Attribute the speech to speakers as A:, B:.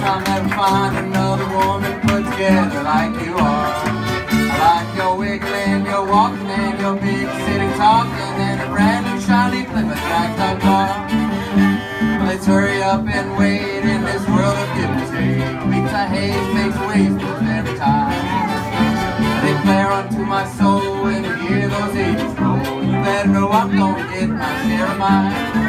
A: I'll never find another woman put together like you are. I like your wiggling, your walking, and your big city talking, and a brand new shiny Plymouth Black car. Let's hurry up and wait in this world of give and take. Weeks I hate makes waste every time. They flare onto my soul when you hear those 80s roll. You better know I'm gonna get my share of mine.